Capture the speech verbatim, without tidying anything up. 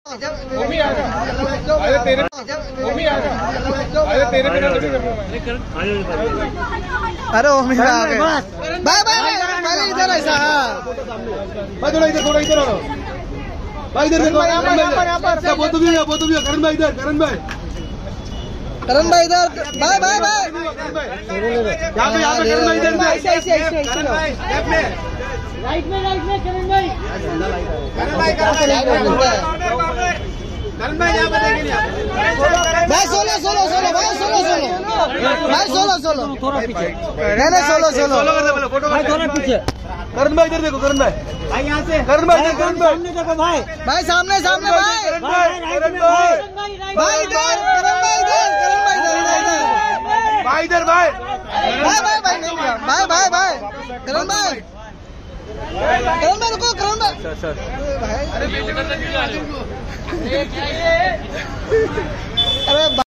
Mummy आ गया। अरे तेरे मम्मी आ गया। अरे तेरे बिना नहीं कर पाऊंगा। अरे मम्मी आ गए। बाय बाय बाय इधर ऐसा। भाई थोड़ा इधर थोड़ा इधर आओ भाई। इधर देखो यहाँ पर यहाँ पर बहुत भी है बहुत भी है। करण भाई इधर करण भाई करण भाई इधर। Bye bye bye. यहाँ पे यहाँ पे करण भाई इधर ऐसे ऐसे ऐसे राइट में राइट में करण भाई करण भाई करण भाई यहाँ पे देखिए। भाई सोलो सोलो सोलो भाई सोलो सोलो भाई सोलो सोलो थोड़ा पीछे नहीं नहीं सोलो सोलो फोटो भाई थोड़ा पीछे करण भाई इधर देखो करण भाई भाई यहाँ से करण भाई इधर करण भाई सामने देखो भाई भाई सामने सामने भाई करण भाई करण भाई भाई इधर करण भाई इधर करण भाई इधर भाई इधर भाई भाई भाई भाई नहीं लिया भाई भाई भाई करण भाई करण भाई रुको करण भाई सर सर भाई अरे